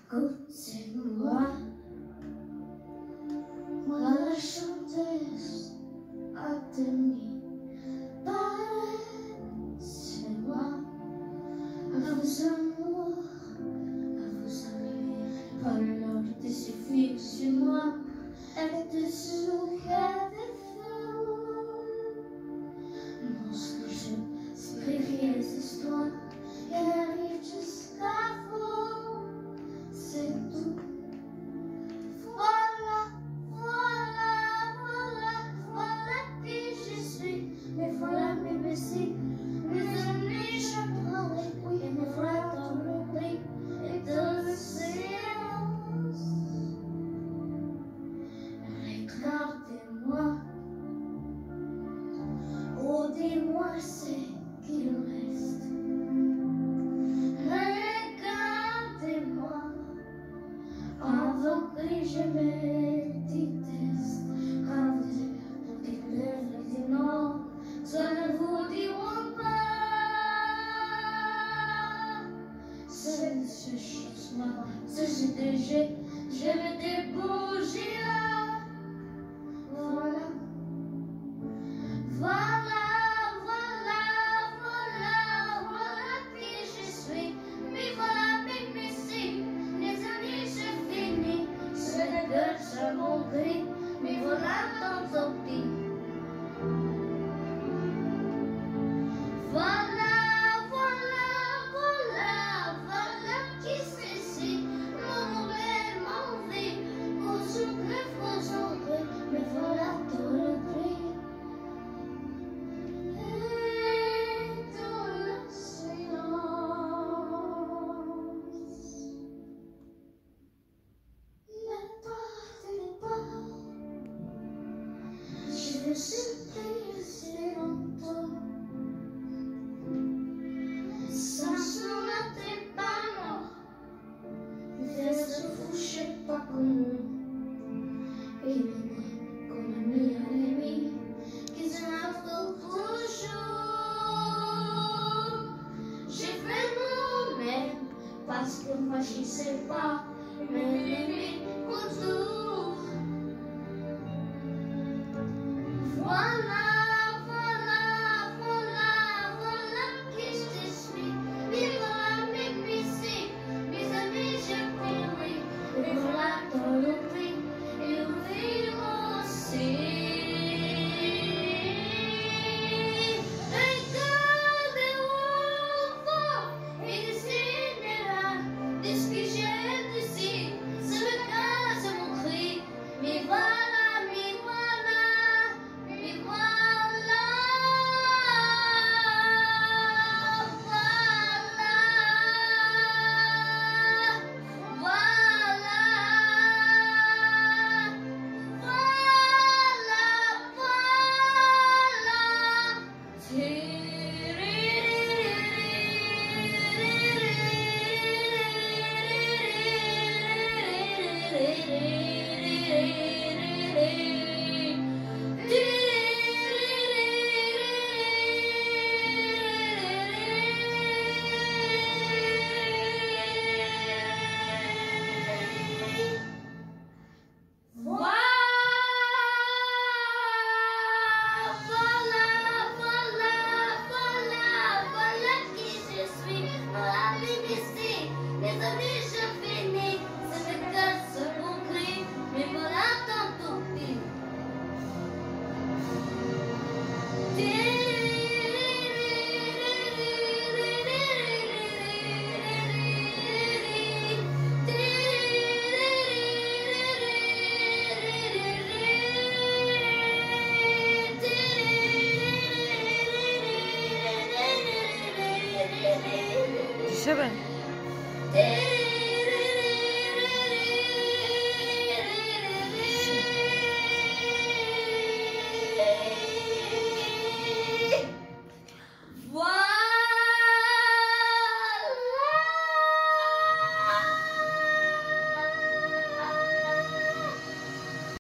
Écoutez-moi, moi la chanteuse atonic, parlez-moi à vos amours, à vos amis, alors il suffit sur moi et de sourire des femmes. Lorsque je écrivais les histoires qui arrivent jusqu'à vous, c'est tout. Voilà, voilà, voilà, voilà qui je suis. Mais voilà mes blessés, mes amis, je prendrai, oui, et mes frères dans le prix et dans le silence. Regardez-moi, oh dis-moi ce qu'il reste. Regardez-moi, avant que je me déteste. Quand vous dites non, ça ne vous diront pas. C'est ce chose-là, ce DG, je vais débouger là. Voilà, voilà, voilà, voilà, voilà qui je suis. Mais voilà mes messieurs, les amis, je finis. Ce n'est que ça mon cri, mais voilà tant pis. Voilà, voilà, voilà, voilà qui c'est ici. Mon mauvais, mon vie, vous ouvrez, mais voilà tout le prix. Et tout le silence. Ne partez pas, je vais supplier si longtemps. Ça ne m'attend pas, non. Ne se fouchez pas comme nous. Et venez comme ami à l'ennemi, qui se m'affole toujours. J'ai fait moi-même, parce que moi je ne sais pas, mais l'ennemi autour. Voilà, voilà, voilà, voilà qui je suis. Mais voilà mes messieurs, mes amis, je prie. Et voilà dans le prix, et oui aussi. Regardez-moi fort et dessinez-la, de ce que j'ai ici. C'est le cas, c'est mon cri. Mais voilà, mais voilà, mais voilà, voilà, voilà, sever.